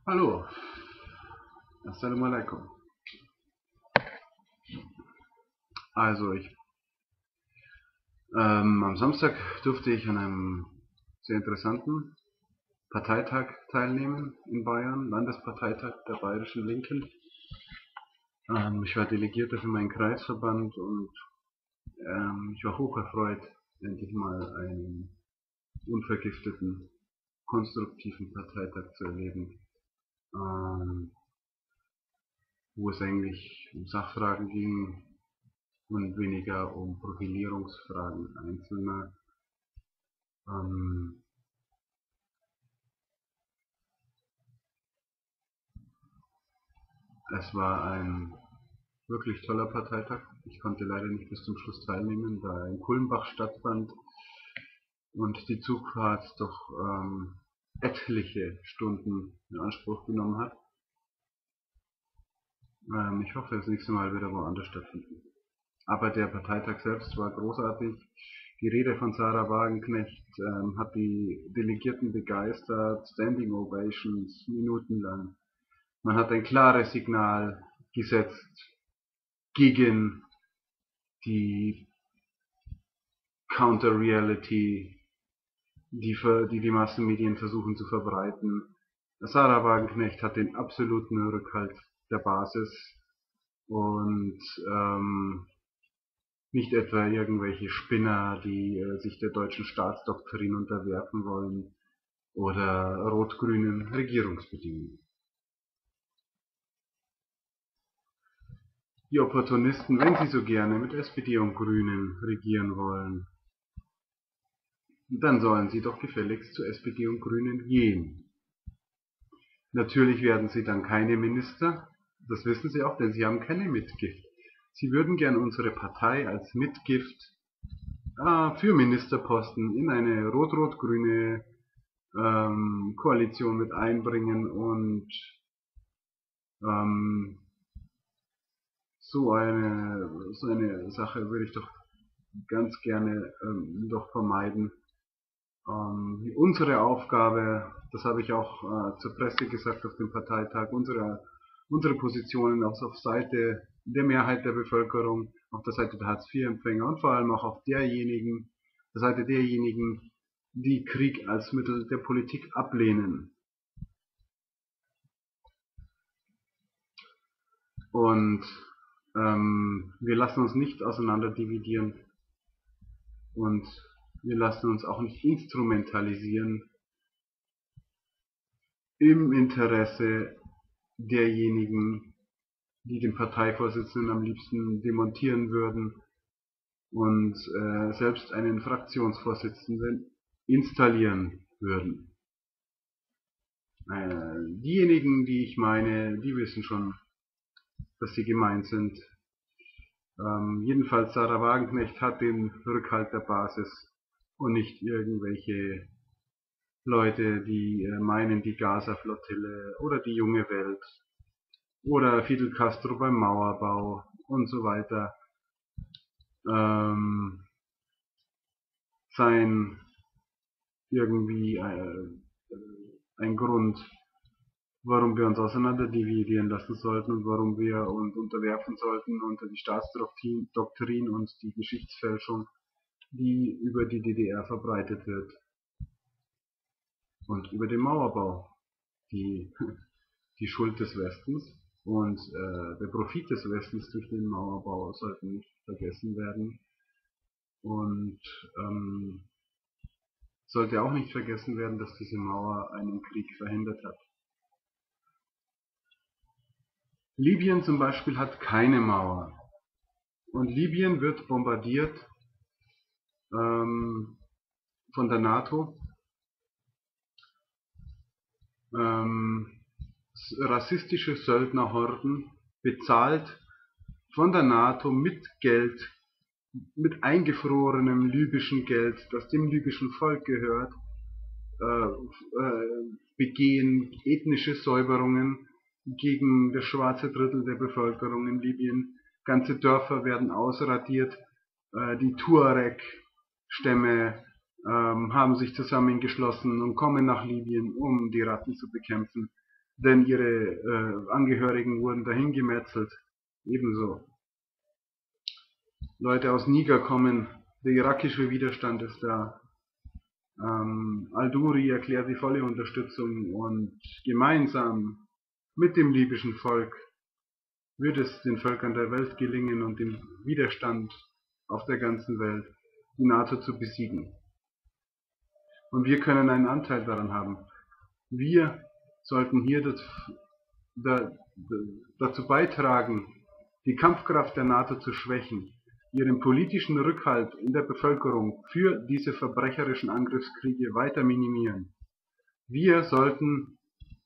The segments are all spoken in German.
Hallo, Assalamu alaikum. Also am Samstag durfte ich an einem sehr interessanten Parteitag teilnehmen in Bayern, Landesparteitag der Bayerischen Linken. Ich war Delegierter für meinen Kreisverband und ich war hoch erfreut, endlich mal einen unvergifteten, konstruktiven Parteitag zu erleben, wo es eigentlich um Sachfragen ging und weniger um Profilierungsfragen Einzelner. Es war ein wirklich toller Parteitag. Ich konnte leider nicht bis zum Schluss teilnehmen, da er in Kulmbach stattfand und die Zugfahrt doch etliche Stunden in Anspruch genommen hat. Ich hoffe, das nächste Mal wieder woanders stattfinden. Aber der Parteitag selbst war großartig. Die Rede von Sarah Wagenknecht hat die Delegierten begeistert, Standing Ovations minutenlang. Man hat ein klares Signal gesetzt gegen die Counter-Reality, die Massenmedien versuchen zu verbreiten. Sarah Wagenknecht hat den absoluten Rückhalt der Basis und nicht etwa irgendwelche Spinner, die sich der deutschen Staatsdoktrin unterwerfen wollen oder rot-grünen Regierungsbedingungen. Die Opportunisten, wenn sie so gerne mit SPD und Grünen regieren wollen, dann sollen sie doch gefälligst zu SPD und Grünen gehen. Natürlich werden sie dann keine Minister, das wissen sie auch, denn sie haben keine Mitgift. Sie würden gern unsere Partei als Mitgift für Ministerposten in eine rot-rot-grüne Koalition mit einbringen und so eine Sache würde ich doch ganz gerne doch vermeiden. Unsere Aufgabe, das habe ich auch zur Presse gesagt auf dem Parteitag, unsere Positionen auf Seite der Mehrheit der Bevölkerung, auf der Seite der Hartz-IV-Empfänger und vor allem auch auf der Seite derjenigen, die Krieg als Mittel der Politik ablehnen. Und wir lassen uns nicht auseinanderdividieren und wir lassen uns auch nicht instrumentalisieren im Interesse derjenigen, die den Parteivorsitzenden am liebsten demontieren würden und selbst einen Fraktionsvorsitzenden installieren würden. Diejenigen, die ich meine, die wissen schon, dass sie gemeint sind. Jedenfalls Sarah Wagenknecht hat den Rückhalt der Basis und nicht irgendwelche Leute, die meinen, die Gaza-Flottille oder die junge Welt oder Fidel Castro beim Mauerbau und so weiter seien irgendwie ein Grund, warum wir uns auseinanderdividieren lassen sollten und warum wir uns unterwerfen sollten unter die Staatsdoktrin und die Geschichtsfälschung, die über die DDR verbreitet wird. Und über den Mauerbau, die Schuld des Westens und der Profit des Westens durch den Mauerbau sollten nicht vergessen werden. Und sollte auch nicht vergessen werden, dass diese Mauer einen Krieg verhindert hat. Libyen zum Beispiel hat keine Mauer. Und Libyen wird bombardiert von der NATO. Rassistische Söldnerhorden, bezahlt von der NATO mit Geld, mit eingefrorenem libyschen Geld, das dem libyschen Volk gehört, begehen ethnische Säuberungen gegen das schwarze Drittel der Bevölkerung in Libyen. Ganze Dörfer werden ausradiert. Die Tuareg-Stämme haben sich zusammengeschlossen und kommen nach Libyen, um die Ratten zu bekämpfen. denn ihre Angehörigen wurden dahin gemetzelt. Ebenso. Leute aus Niger kommen, der irakische Widerstand ist da. Al-Duri erklärt die volle Unterstützung und gemeinsam mit dem libyschen Volk wird es den Völkern der Welt gelingen und dem Widerstand auf der ganzen Welt die NATO zu besiegen. Und wir können einen Anteil daran haben. Wir sollten hier dazu beitragen, die Kampfkraft der NATO zu schwächen, ihren politischen Rückhalt in der Bevölkerung für diese verbrecherischen Angriffskriege weiter minimieren. Wir sollten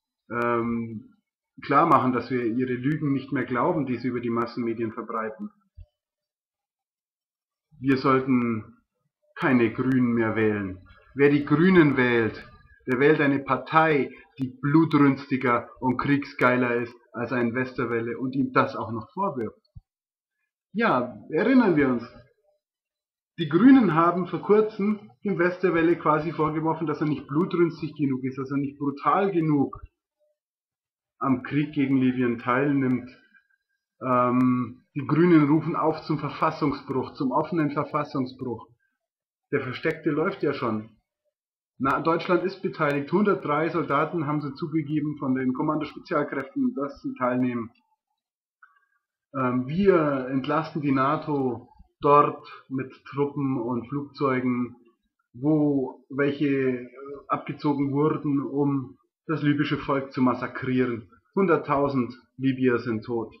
klar machen, dass wir ihre Lügen nicht mehr glauben, die sie über die Massenmedien verbreiten. Wir sollten keine Grünen mehr wählen. Wer die Grünen wählt, der wählt eine Partei, die blutrünstiger und kriegsgeiler ist als ein Westerwelle und ihm das auch noch vorwirft. Ja, erinnern wir uns. Die Grünen haben vor kurzem dem Westerwelle quasi vorgeworfen, dass er nicht blutrünstig genug ist, dass er nicht brutal genug am Krieg gegen Libyen teilnimmt. Die Grünen rufen auf zum Verfassungsbruch, zum offenen Verfassungsbruch. Der Versteckte läuft ja schon. Deutschland ist beteiligt. 103 Soldaten haben sie zugegeben von den Kommando-Spezialkräften, dass sie teilnehmen. Wir entlasten die NATO dort mit Truppen und Flugzeugen, wo welche abgezogen wurden, um das libysche Volk zu massakrieren. 100.000 Libyer sind tot.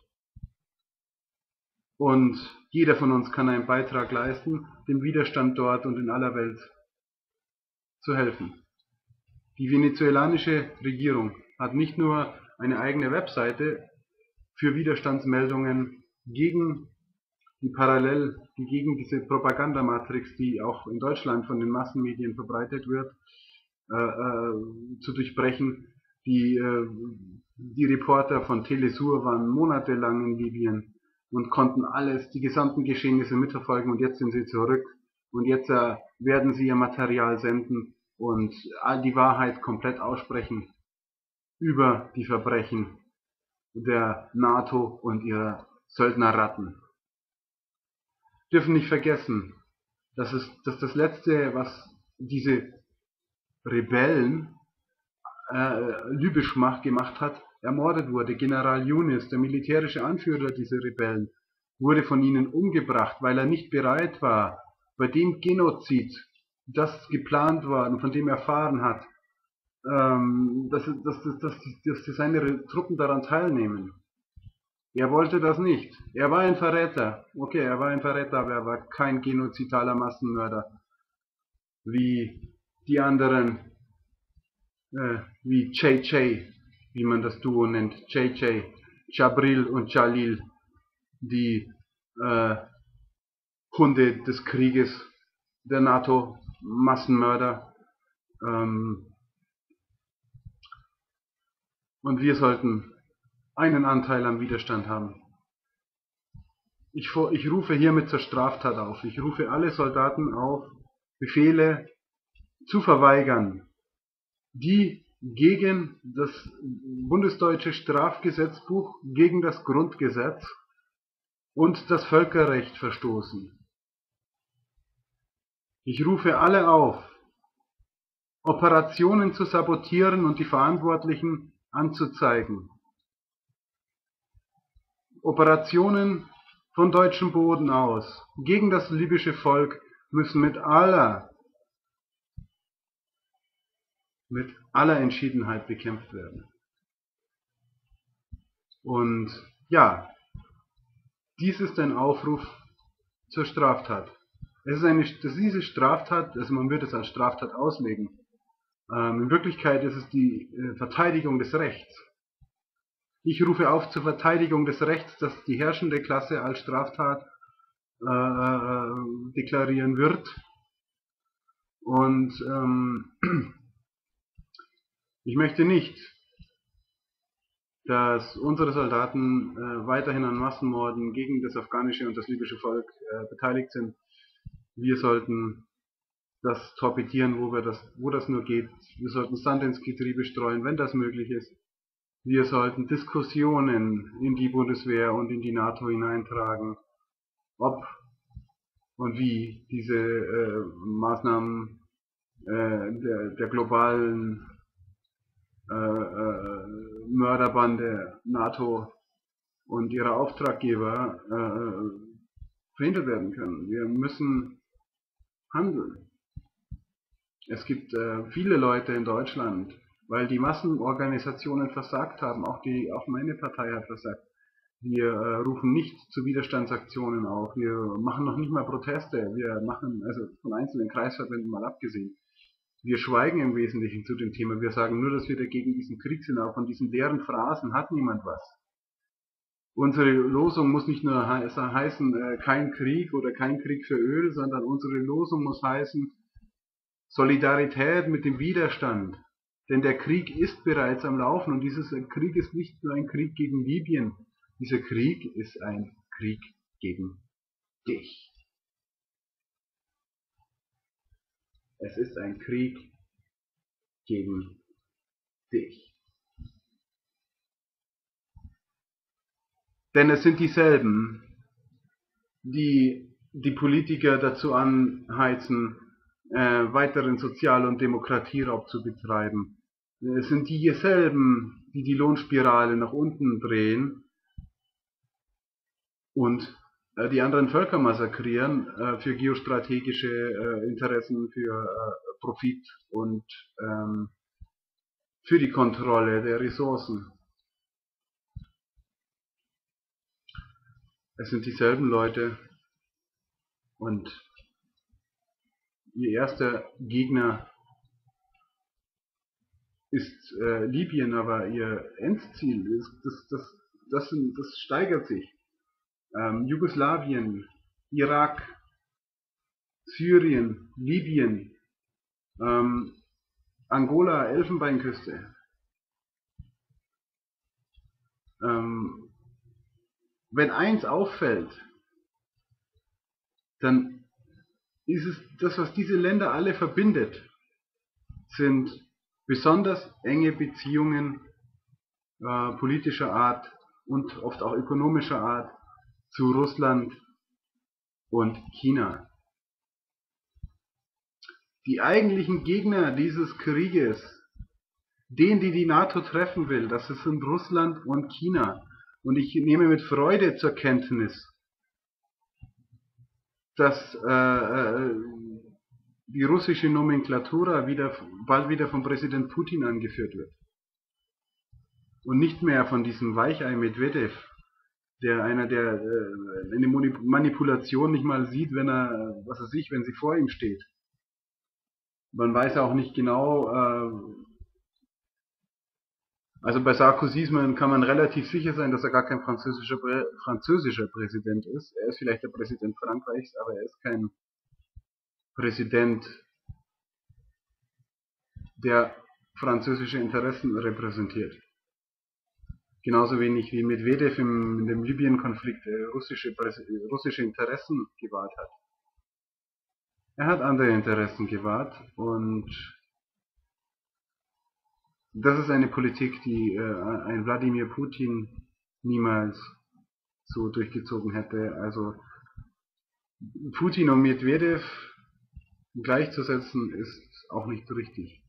Und jeder von uns kann einen Beitrag leisten, dem Widerstand dort und in aller Welt zu helfen. Die venezuelanische Regierung hat nicht nur eine eigene Webseite für Widerstandsmeldungen gegen gegen diese Propagandamatrix, die auch in Deutschland von den Massenmedien verbreitet wird, zu durchbrechen. Die Reporter von Telesur waren monatelang in Libyen und konnten die gesamten Geschehnisse mitverfolgen, und jetzt sind sie zurück und jetzt werden sie ihr Material senden und die Wahrheit komplett aussprechen über die Verbrechen der NATO und ihrer Söldnerratten. Wir dürfen nicht vergessen, dass das Letzte, was diese Rebellen libysch gemacht hat, ermordet wurde. General Yunis, der militärische Anführer dieser Rebellen, wurde von ihnen umgebracht, weil er nicht bereit war, bei dem Genozid, das geplant war und von dem er erfahren hat, dass seine Truppen daran teilnehmen. Er wollte das nicht. Er war ein Verräter. Okay, er war ein Verräter, aber er war kein genozidaler Massenmörder, wie die anderen, wie JJ, wie man das Duo nennt, JJ, Jabril und Jalil, die Hunde des Krieges, der NATO-Massenmörder. Und wir sollten einen Anteil am Widerstand haben. Ich rufe hiermit zur Straftat auf. Ich rufe alle Soldaten auf, Befehle zu verweigern, die gegen das bundesdeutsche Strafgesetzbuch, gegen das Grundgesetz und das Völkerrecht verstoßen. Ich rufe alle auf, Operationen zu sabotieren und die Verantwortlichen anzuzeigen. Operationen von deutschem Boden aus gegen das libysche Volk müssen mit aller Entschiedenheit bekämpft werden. Und ja, dies ist ein Aufruf zur Straftat. Diese Straftat, also man wird es als Straftat auslegen. In Wirklichkeit ist es die Verteidigung des Rechts. Ich rufe auf zur Verteidigung des Rechts, das die herrschende Klasse als Straftat deklarieren wird. Und ich möchte nicht, dass unsere Soldaten weiterhin an Massenmorden gegen das afghanische und das libysche Volk beteiligt sind. Wir sollten das torpedieren, wo das nur geht. Wir sollten Sand ins Getriebe streuen, wenn das möglich ist. Wir sollten Diskussionen in die Bundeswehr und in die NATO hineintragen, ob und wie diese Maßnahmen der globalen Mörderbande NATO und ihrer Auftraggeber verhindert werden können. Wir müssen handeln. Es gibt viele Leute in Deutschland, weil die Massenorganisationen versagt haben, auch meine Partei hat versagt. Wir rufen nicht zu Widerstandsaktionen auf, wir machen noch nicht mal Proteste, wir machen, also von einzelnen Kreisverbänden mal abgesehen, wir schweigen im Wesentlichen zu dem Thema, wir sagen nur, dass wir dagegen diesen Krieg sind, auch von diesen leeren Phrasen hat niemand was. Unsere Losung muss nicht nur heißen, kein Krieg oder kein Krieg für Öl, sondern unsere Losung muss heißen, Solidarität mit dem Widerstand. Denn der Krieg ist bereits am Laufen und dieser Krieg ist nicht nur ein Krieg gegen Libyen. Dieser Krieg ist ein Krieg gegen dich. Es ist ein Krieg gegen dich. Denn es sind dieselben, die die Politiker dazu anheizen, weiteren Sozial- und Demokratieraub zu betreiben. Es sind dieselben, die die Lohnspirale nach unten drehen und die anderen Völker massakrieren für geostrategische Interessen, für Profit und für die Kontrolle der Ressourcen. Es sind dieselben Leute und ihr erster Gegner ist Libyen, aber ihr Endziel ist, das steigert sich. Jugoslawien, Irak, Syrien, Libyen, Angola, Elfenbeinküste. Wenn eins auffällt, dann ist es das, was diese Länder alle verbindet, sind besonders enge Beziehungen politischer Art und oft auch ökonomischer Art zu Russland und China. Die eigentlichen Gegner dieses Krieges, die NATO treffen will, das sind Russland und China. Und ich nehme mit Freude zur Kenntnis, dass die russische Nomenklatura bald wieder von Präsident Putin angeführt wird. Und nicht mehr von diesem Weichei Medvedev, der eine Manipulation nicht mal sieht, wenn sie vor ihm steht. Man weiß auch nicht genau, also bei Sarkozy kann man relativ sicher sein, dass er gar kein französischer Präsident ist. Er ist vielleicht der Präsident Frankreichs, aber er ist kein Präsident, der französische Interessen repräsentiert. Genauso wenig wie Medvedev in dem Libyen-Konflikt russische Interessen gewahrt hat. Er hat andere Interessen gewahrt und das ist eine Politik, die ein Wladimir Putin niemals so durchgezogen hätte. Also Putin und Medvedev gleichzusetzen ist auch nicht richtig.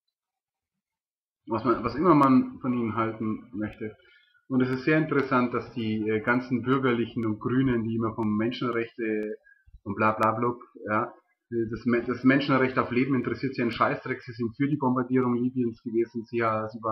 Was immer man von ihnen halten möchte. Und es ist sehr interessant, dass die ganzen Bürgerlichen und Grünen, die immer vom Menschenrechte und bla bla blub, ja, das Menschenrecht auf Leben interessiert sie einen Scheißdreck, sie sind für die Bombardierung Libyens gewesen, sie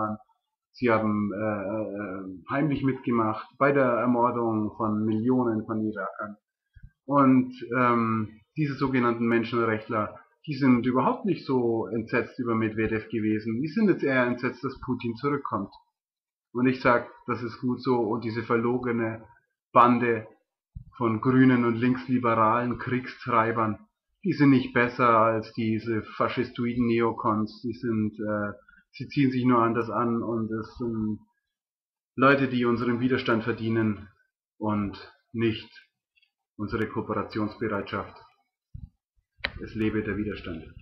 haben heimlich mitgemacht bei der Ermordung von Millionen von Irakern. Und diese sogenannten Menschenrechtler, die sind überhaupt nicht so entsetzt über Medvedev gewesen. Die sind jetzt eher entsetzt, dass Putin zurückkommt. Und ich sage, das ist gut so. Und diese verlogene Bande von grünen und linksliberalen Kriegstreibern, die sind nicht besser als diese faschistoiden Neokons. Sie ziehen sich nur anders an und es sind Leute, die unseren Widerstand verdienen und nicht unsere Kooperationsbereitschaft. Es lebe der Widerstand.